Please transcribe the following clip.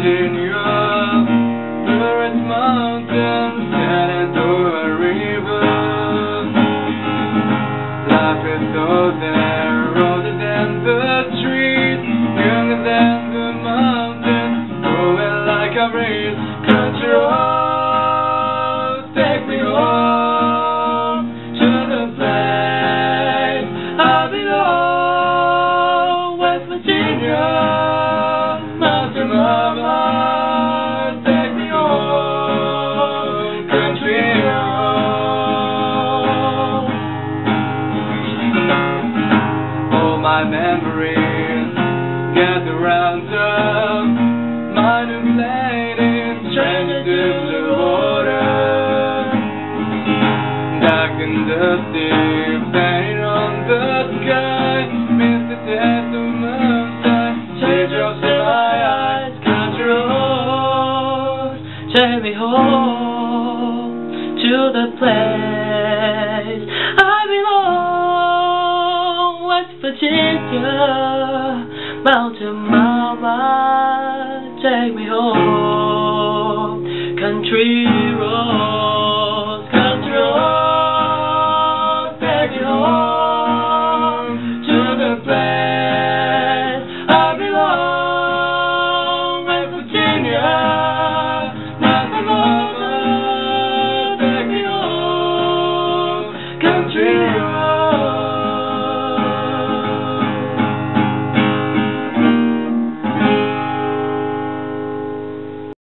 Virginia, the Red Mountains, Shenandoah River. Life is older, older than the trees, younger than the mountains, growing like a breeze. Country roads, take me home to the place I belong, West Virginia, Mountain Mama, take me home, country road. All my memories gather round up, my new lady, stranded in blue water, dark and dusty, painted on the sky, misty taste of moonshine, teardrops in my eyes. Country roads, take me home to the place I belong, West Virginia, Mountain Mama, take me home, country road.